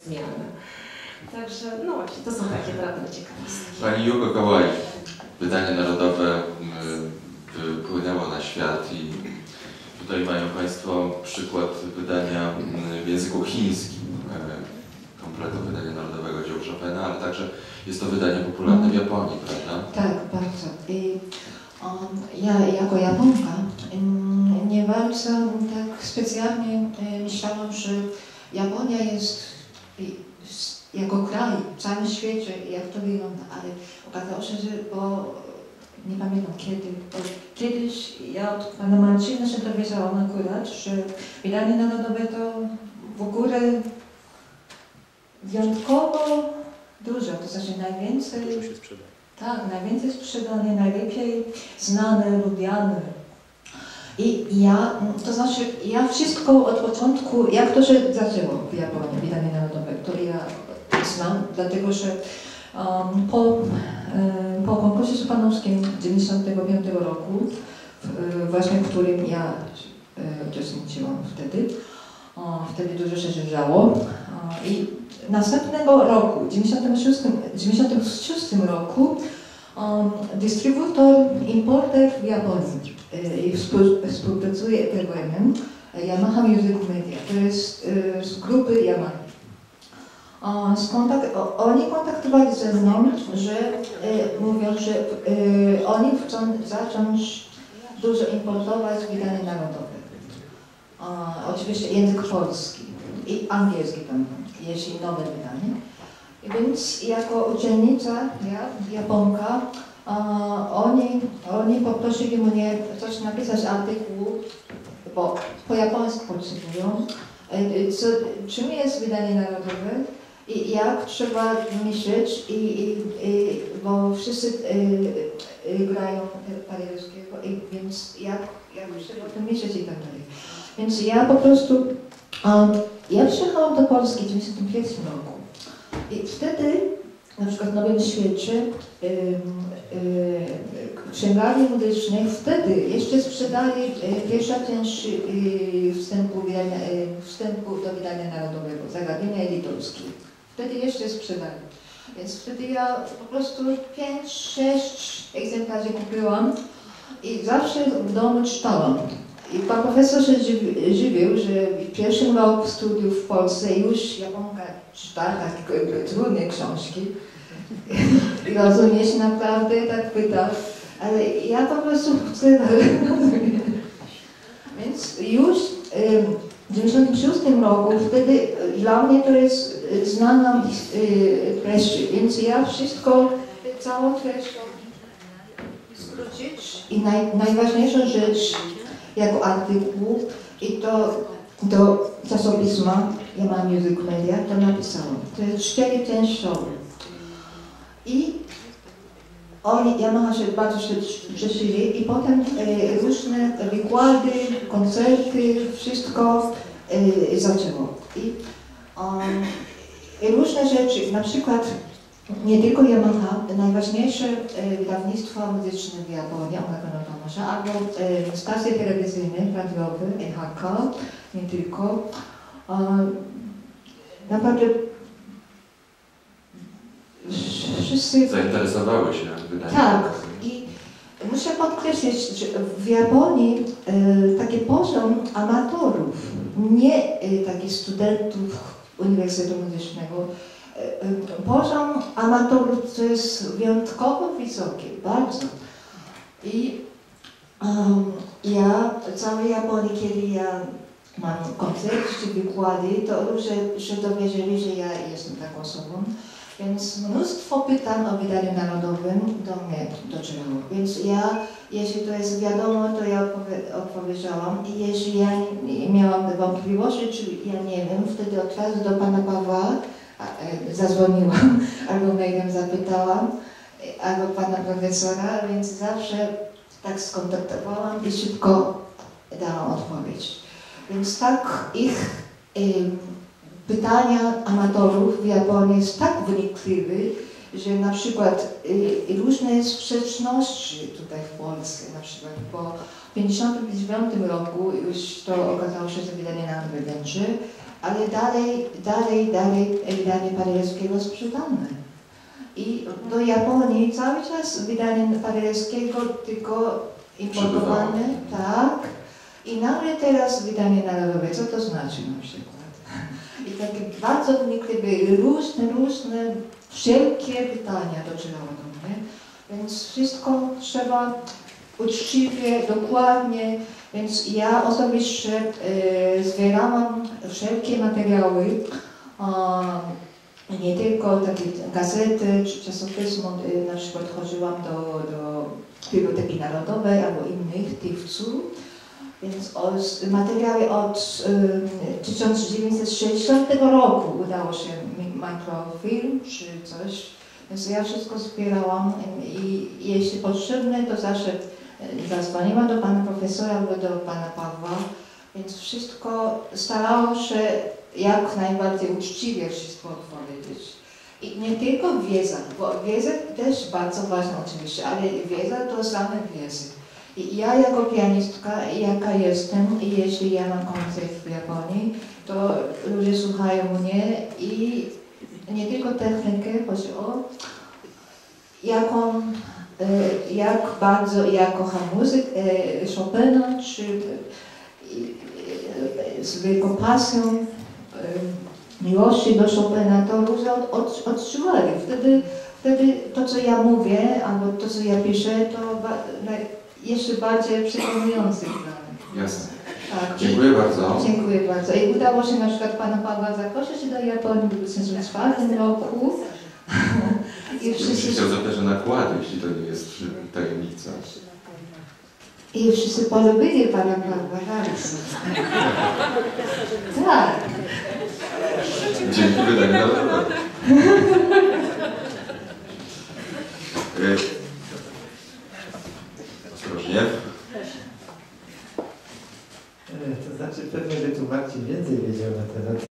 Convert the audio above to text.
zmiany. Także no właśnie, to są takie drobne ciekawostki. Pani Yuko Kawai, wydanie narodowe wypłynęło na świat i tutaj mają Państwo przykład wydania w języku chińskim, kompletu wydania narodowego dzieł Chopina, ale także jest to wydanie popularne w Japonii, prawda? Tak, bardzo. I ja jako Japonka nie bardzo tak specjalnie myślałam, że Japonia jest jako kraj w całym świecie, jak to wygląda, ale okazało się, że nie pamiętam kiedy, bo kiedyś ja od pana Marcina się dowiedziałam akurat, że wydanie narodowe to w ogóle wyjątkowo dużo, to znaczy najwięcej. Dużo się sprzeda. Tak, najwięcej sprzedane, najlepiej znane, lubiane. I ja wszystko od początku, jak to się zaczęło w Japonii, wydanie narodowe, to ja znam, dlatego że po konkursie Chopinowskim 1995 roku, właśnie w którym ja uczestniczyłam wtedy dużo się działo. I następnego roku, w 1996 roku, dystrybutor, importer w Japonii i współpracuje EPWM, Yamaha Music Media, to jest z grupy Yamaha. Oni kontaktowali ze mną, że mówią, że oni chcą zacząć dużo importować wydanie narodowe. Oczywiście język polski i angielski tam, jeśli nowe wydanie. Więc jako uczennica, Japonka, oni poprosili mnie coś napisać artykuł, bo po japońsku potrzebują, czym jest wydanie narodowe i jak trzeba myśleć, bo wszyscy grają paryskiego, więc jak trzeba o tym myśleć i tak dalej. Więc ja po prostu, ja przyjechałam do Polski w 1991 roku i wtedy, na przykład w Nowym Świecie, księgarni muzycznej wtedy jeszcze sprzedali pierwsza część wstępu do wydania narodowego, zagadnienia edytorskie. Wtedy jeszcze sprzedali. Więc wtedy ja po prostu 5-6 egzemplarzy kupiłam i zawsze w domu czytałam. I pan profesor się dziwił, że w pierwszym roku studiów w Polsce już Japonka czyta takie trudne książki. I rozumiesz, naprawdę tak pyta, ale ja po prostu chcę rozumieć. Więc już w 1996 roku, wtedy dla mnie to jest znana treść, więc ja wszystko, całą treść skrócić i najważniejsza rzecz jako artykuł i to do czasopisma Yamaha Music Media to napisałam. To jest 4 częściowe. I Yamaha się bardzo się cieszyli i potem różne wykłady, koncerty, wszystko zaczęło. I różne rzeczy, na przykład nie tylko Yamaha, najważniejsze wydawnictwa muzyczne w Japonii, albo stacje telewizyjne, radiowe, NHK, nie tylko. Naprawdę wszyscy zainteresowały się wydaniem. Tak. I muszę podkreślić, że w Japonii taki poziom amatorów, nie takich studentów Uniwersytetu Muzycznego, poziom amatorów to jest wyjątkowo wysoki, bardzo. I ja w całej Japonii, kiedy ja mam koncerty czy wykłady, to ludzie się dowiedzieli, że ja jestem taką osobą. Więc mnóstwo pytań o wydaniu narodowym do mnie docierało. Więc ja, jeśli to jest wiadomo, to ja odpowiedziałam. I jeśli ja nie miałam wątpliwości, czy ja nie wiem, wtedy od razu do pana Pawła zadzwoniłam, albo mailem zapytałam, albo pana profesora, więc zawsze tak skontaktowałam i szybko dałam odpowiedź. Więc tak ich pytania amatorów w Japonii jest tak wynikliwe, że na przykład różne sprzeczności tutaj w Polsce, na przykład po 1959 roku już to okazało się, że wydanie nam będzie, ale dalej wydanie Paderewskiego sprzedane. I do Japonii cały czas wydanie Paderewskiego tylko importowane, tak. I nagle teraz wydanie narodowe, co to znaczy na przykład? I takie bardzo wnikliwe, różne, wszelkie pytania docierały do mnie, więc wszystko trzeba uczciwie, dokładnie, więc ja osobiście zbierałam wszelkie materiały, nie tylko takie gazety czy czasopismo, na przykład chodziłam do Biblioteki Narodowej albo innych tywców, więc materiały od 1960 roku udało się mikrofilm czy coś, więc ja wszystko zbierałam i jeśli potrzebne, to zawsze zadzwoniłam do pana profesora albo do pana Pawła, więc wszystko starało się jak najbardziej uczciwie wszystko odpowiedzieć. I nie tylko wiedza, bo wiedza też bardzo ważna oczywiście, ale wiedza to same wiedzy. I ja jako pianistka, jaka jestem, i jeśli ja mam koncert w Japonii, to ludzie słuchają mnie i nie tylko technikę, chodzi o jak bardzo ja kocham muzykę Chopina, czy z wielką pasją miłości do Chopina, to ludzie odczuwali. Wtedy to, co ja mówię, albo to, co ja piszę, to jeszcze bardziej przekonujące dla mnie. Jasne. Tak. Dziękuję bardzo. Dziękuję bardzo. I udało się na przykład pana Pawła zaprosić do Japonii w 2004 roku. I wszyscy chciał zapytać o nakłady, jeśli to nie jest tajemnica. I wszyscy polubili pana Pawła bardzo. Tak. Dzięki wydaniu narodowemu. Ostrożnie. To znaczy pewnie, że tu Marcin więcej wiedział na temat